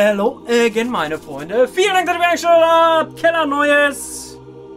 Hello again, meine Freunde. Vielen Dank, dass ihr eingeschaltet habt. Keller Neues.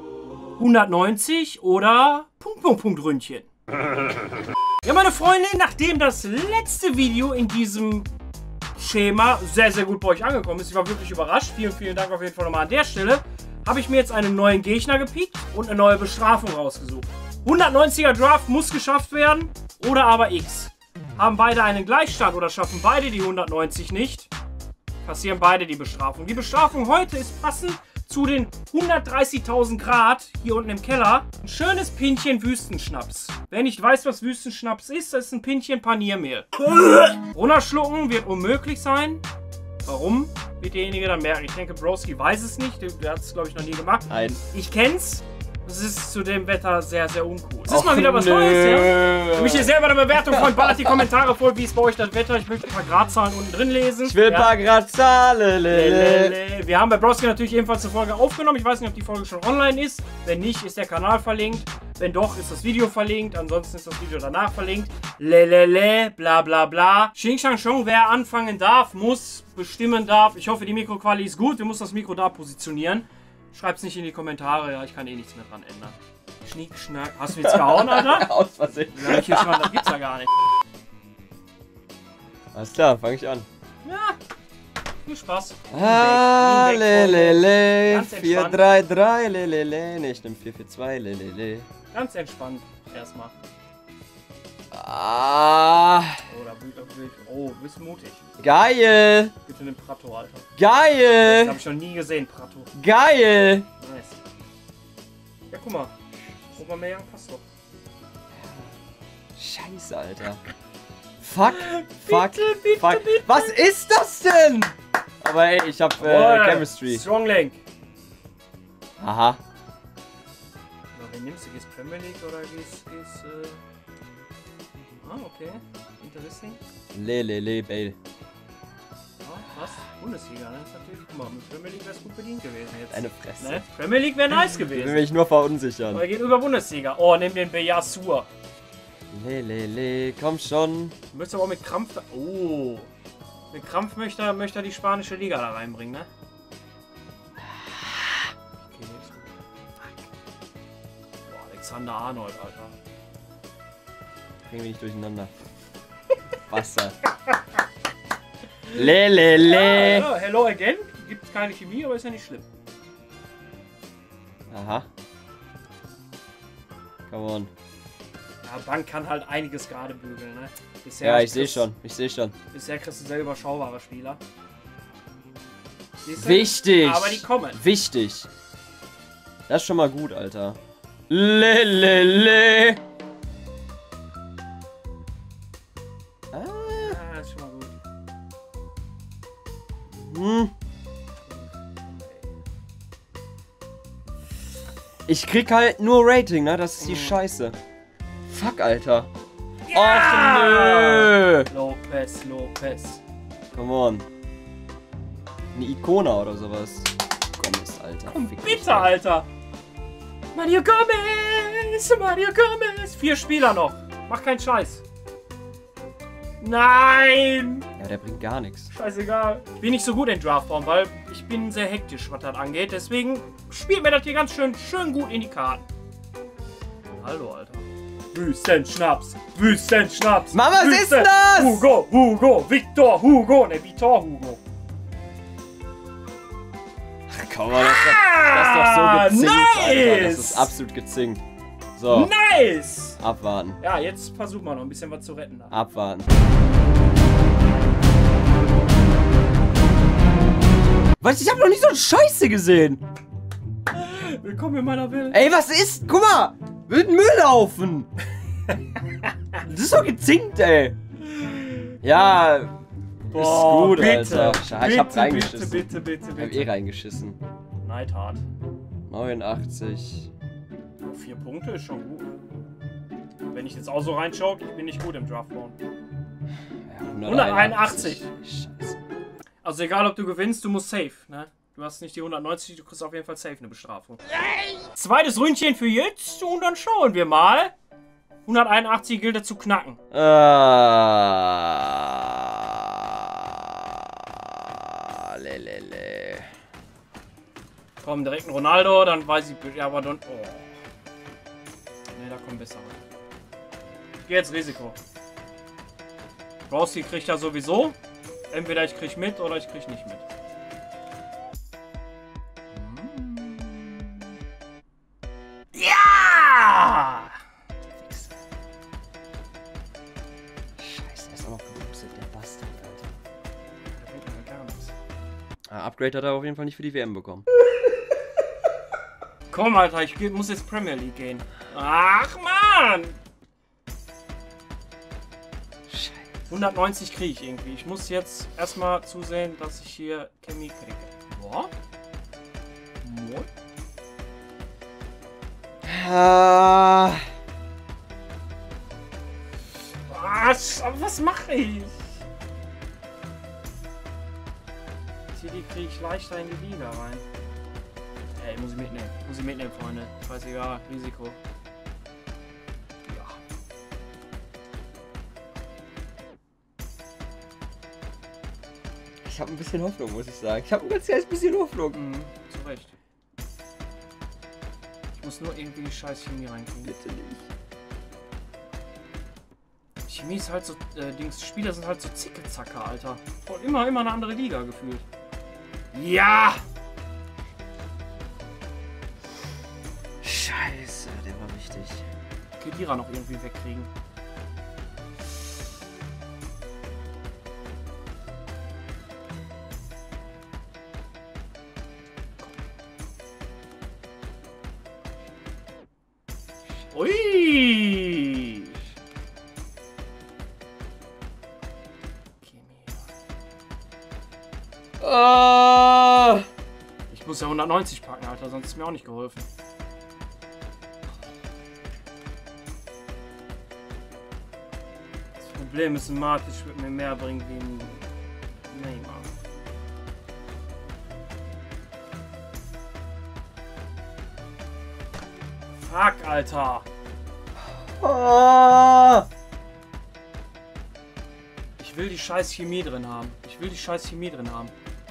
190 oder Ründchen. Ja, meine Freunde, nachdem das letzte Video in diesem Schema sehr, sehr gut bei euch angekommen ist, ich war wirklich überrascht. Vielen, vielen Dank auf jeden Fall nochmal an der Stelle. Habe ich mir jetzt einen neuen Gegner gepickt und eine neue Bestrafung rausgesucht. 190er Draft muss geschafft werden oder aber X. Haben beide einen Gleichstand oder schaffen beide die 190 nicht, kassieren beide die Bestrafung. Die Bestrafung heute ist passend zu den 130.000 Grad hier unten im Keller. Ein schönes Pinchen Wüstenschnaps. Wer nicht weiß, was Wüstenschnaps ist, das ist ein Pinchen Paniermehl. Runterschlucken wird unmöglich sein. Warum? Wird derjenige dann merken. Ich denke, Broski weiß es nicht. Der hat es, glaube ich, noch nie gemacht. Nein. Ich kenn's. Das ist zu dem Wetter sehr, sehr uncool. Es ist mal wieder was Neues, ja? Ich möchte selber eine Bewertung von, ballert die Kommentare voll, wie ist bei euch das Wetter. Ich möchte ein paar Gradzahlen unten drin lesen. Ich will ein paar Gradzahlen. Wir haben bei Broski natürlich ebenfalls eine Folge aufgenommen. Ich weiß nicht, ob die Folge schon online ist. Wenn nicht, ist der Kanal verlinkt. Wenn doch, ist das Video verlinkt. Ansonsten ist das Video danach verlinkt. Bla bla bla. Xing Shang Chong, wer anfangen darf, muss, bestimmen darf. Ich hoffe, die Mikroqualität ist gut. Wir müssen das Mikro da positionieren. Schreib's nicht in die Kommentare, ja, ich kann eh nichts mehr dran ändern. Schnick, schnack. Hast du jetzt gehauen, Alter? Aus Versehen. Ja, ich hier schon, das gibt's ja gar nicht. Alles klar, fange ich an. Ja, viel Spaß. Ah, lelele, Ganz entspannt. 433, lelele. Ne, ich nehme 442, lelele. Ganz entspannt, erstmal. Ah, Oh, du bist mutig. geil. Bitte nimm Prato, Alter. Das Geil. habe ich noch nie gesehen, Prato. Geil. Nice. Ja, guck mal. Aubameyang passt doch. Scheiße, Alter. Fuck, fuck, bitte, fuck. bitte. Was ist das denn? Aber ey, ich hab Chemistry. Strong Link. Aha. Aber wen nimmst du? Gehst Premier League oder gehst Ah, okay. Interesting. Lelele, Bale. Ja, was? Bundesliga, ne? Das ist natürlich, guck mal, mit Premier League wär's gut bedient gewesen jetzt. Eine Fresse. Ne? Premier League wäre nice Ich will gewesen. mich nur verunsichern. Aber er geht über Bundesliga. Oh, nimm den Beyasur. Lelele, komm schon. Du müsstest aber auch mit Krampf da. Oh. Mit Krampf möchte er die spanische Liga da reinbringen, ne? Okay, ist gut. Boah, Alexander Arnold, Alter. Bringen wir nicht durcheinander. Wasser. Lelele. Ja, hello again. Gibt keine Chemie, aber ist ja nicht schlimm. Aha. Come on. Ja, Bank kann halt einiges gerade bügeln, ne? Bisher Ja, ich sehe schon. Ich sehe schon. Bisher kriegst du sehr überschaubare Spieler. Siehst du? Wichtig. Aber die kommen. Wichtig. Das ist schon mal gut, Alter. Lelele. Ja, das ist schon mal gut. Hm. Ich krieg halt nur Rating, ne? Das ist die Scheiße. Fuck, Alter. Ja! Och, nö. Lopez. Come on. Eine Ikona oder sowas. Gomez, Alter. Komm, Fick bitte, dich, Alter. Alter. Mario Gomez. 4 Spieler noch. Mach keinen Scheiß. Nein. Ja, der bringt gar nichts. Scheißegal. Ich bin nicht so gut in Draftbaum, weil ich bin sehr hektisch, was das angeht. Deswegen spielt mir das hier ganz schön gut in die Karten. Hallo, Alter. Wüstenschnaps. Mama, was ist denn das? Hugo. Victor Hugo. Ne, Victor Hugo. Ach, komm mal, das ist doch so gezinkt, nice. Alter. Das ist absolut gezinkt. So, Nice. abwarten. Ja, jetzt versuchen wir noch ein bisschen was zu retten. Da. Abwarten. Was? Ich hab noch nicht so eine Scheiße gesehen. Willkommen in meiner Welt. Ey, was ist? Guck mal! Wird ein Müllhaufen! Das ist doch gezinkt, ey! Ja, ist gut, bitte, Alter. Ich hab reingeschissen. Bitte. Ich hab eh reingeschissen. Neidhart. 89. 4 Punkte ist schon gut. Wenn ich jetzt auch so reinschaue, ich bin nicht gut im Draftbaum. Ja, 181. Scheiße. Also egal, ob du gewinnst, du musst safe, ne? Du hast nicht die 190, du kriegst auf jeden Fall safe eine Bestrafung. Zweites Ründchen für jetzt und dann schauen wir mal. 181 gilt es zu knacken. Komm, direkt ein Ronaldo, dann weiß ich... Ja, aber dann... Oh. Ne, da kommt besser. Ich gehe jetzt Risiko. Rossi kriegt ja sowieso. Entweder ich krieg mit oder ich krieg nicht mit. Ja! Scheiße, er ist auch noch geboostet, der Bastard, Alter. Da bringt mir gar nichts. Upgrade hat er auf jeden Fall nicht für die WM bekommen. Komm, Alter, ich muss jetzt Premier League gehen. Ach, Mann! 190 kriege ich irgendwie. Ich muss jetzt erstmal zusehen, dass ich hier Chemie kriege. Boah. Was? Aber was mache ich? Die kriege ich leichter in die Liga rein. Ey, muss ich mitnehmen. Muss ich mitnehmen, Freunde. Scheißegal. Risiko. Ja. Ich habe ein bisschen Hoffnung, muss ich sagen. Ich habe ein ganz kleines bisschen Hoffnung. Zu Recht. Ich muss nur irgendwie die scheiß Chemie reinkriegen. Bitte nicht. Chemie ist halt so, Spieler sind halt so Zicke-Zacke, Alter. Voll immer eine andere Liga gefühlt. Ja! Scheiße, der war wichtig. Kedira noch irgendwie wegkriegen. Ui! Ich muss ja 190 packen, Alter, sonst ist mir auch nicht geholfen. Das Problem ist, ein Matic wird mir mehr bringen wie ein Neymar. Fuck, Alter! Ich will die scheiß Chemie drin haben. Ich will die scheiß Chemie drin haben.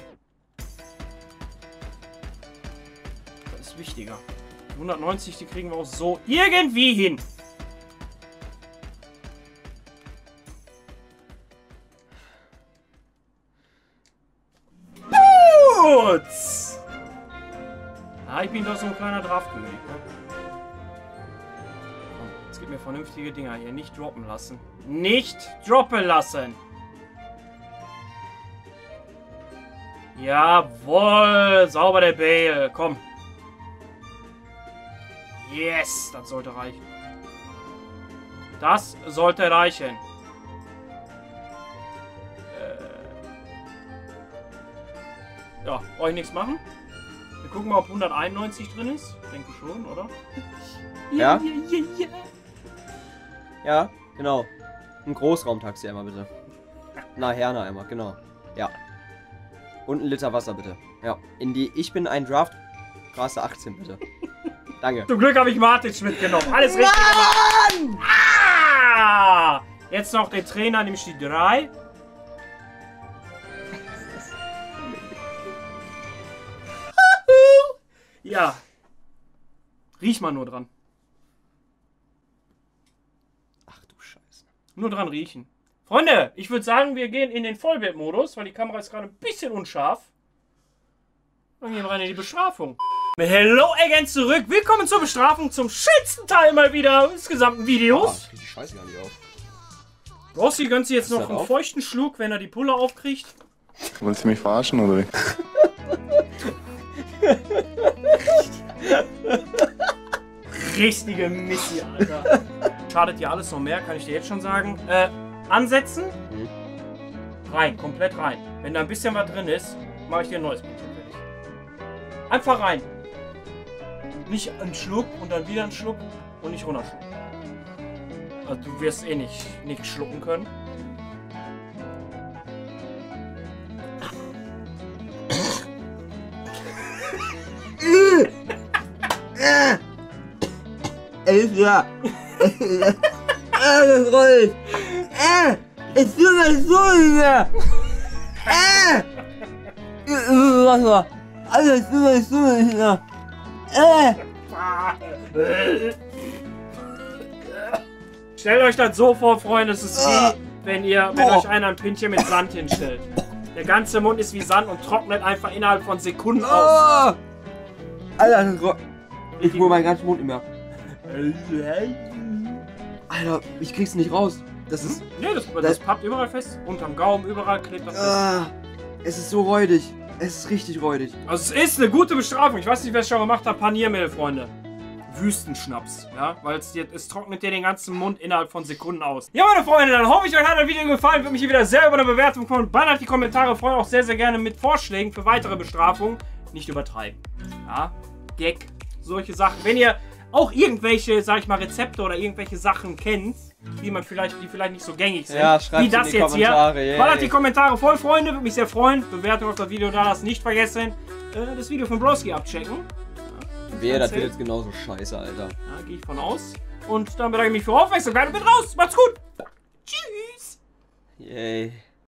Das ist wichtiger. Die 190, die kriegen wir auch so irgendwie hin. Putz! Ja, ich bin doch so ein kleiner Draftkönig, ne? Komm, jetzt gib mir vernünftige Dinger hier. Nicht droppen lassen. Nicht droppen lassen! Jawohl! Sauber der Bale. Komm. Yes! Das sollte reichen. Das sollte reichen. Ja, brauche ich nichts machen. Wir gucken mal, ob 191 drin ist. Ich denke schon, oder? Ja? Ja, genau. Ein Großraumtaxi einmal bitte. Na, Herne einmal, genau. Ja. Und ein Liter Wasser bitte. Ja. In die Ich bin ein Draft Straße 18 bitte. Danke. Zum Glück habe ich Matic mitgenommen. Alles richtig gemacht. Ah! Jetzt noch den Trainer, nämlich die 3. Ja. Riech mal nur dran. Ach du Scheiße. Nur dran riechen. Freunde, ich würde sagen, wir gehen in den Vollbildmodus, weil die Kamera ist gerade ein bisschen unscharf. Dann gehen wir rein in die Bestrafung. Hello again zurück. Willkommen zur Bestrafung, zum schönsten Teil mal wieder des gesamten Videos. Ich krieg die Scheiße gar nicht auf. Rossi gönnt sich jetzt noch einen feuchten Schluck, wenn er die Pulle aufkriegt. Willst du mich verarschen, oder wie? Richtige Missi, Alter. Schadet dir alles noch mehr, kann ich dir jetzt schon sagen. Ansetzen. Rein, komplett rein. Wenn da ein bisschen was drin ist, mache ich dir ein neues Brötchen fertig. Einfach rein. Nicht einen Schluck und dann wieder einen Schluck und nicht runterschlucken. Also du wirst eh nicht schlucken können. Elsa! Das rollt! Es tut mir so wieder! Was war? Alles so. Stellt euch das so vor, Freunde, es ist wie, wenn euch einer ein Pinchen mit Sand hinstellt. Der ganze Mund ist wie Sand und trocknet einfach innerhalb von Sekunden aus. Alter, ich hole meinen ganzen Mund nicht mehr. Alter, ich krieg's nicht raus. Das ist... Nee, das pappt überall fest. Unterm Gaumen, überall klebt das fest. Es ist so räudig. Es ist richtig räudig. Also es ist eine gute Bestrafung. Ich weiß nicht, wer es schon gemacht hat. Paniermehl, Freunde. Wüstenschnaps, ja, weil es trocknet dir den ganzen Mund innerhalb von Sekunden aus. Ja, meine Freunde, dann hoffe ich, euch hat das Video gefallen. Würde mich hier wieder sehr über eine Bewertung freuen. Ballert die Kommentare, freuen auch sehr, sehr gerne mit Vorschlägen für weitere Bestrafungen. Nicht übertreiben. Ja, Gag, solche Sachen. Wenn ihr auch irgendwelche, sag ich mal, Rezepte oder irgendwelche Sachen kennt, die vielleicht nicht so gängig sind, ja, schreibt wie das in die jetzt Kommentare, hier. Ballert die Kommentare voll, Freunde. Würde mich sehr freuen. Bewertung auf das Video da lassen. Nicht vergessen, das Video von Broski abchecken. Wehe, das wird jetzt genauso scheiße, Alter. Ja, gehe ich von aus. Und dann bedanke ich mich für Aufmerksamkeit und bin raus. Macht's gut. Tschüss. Yay.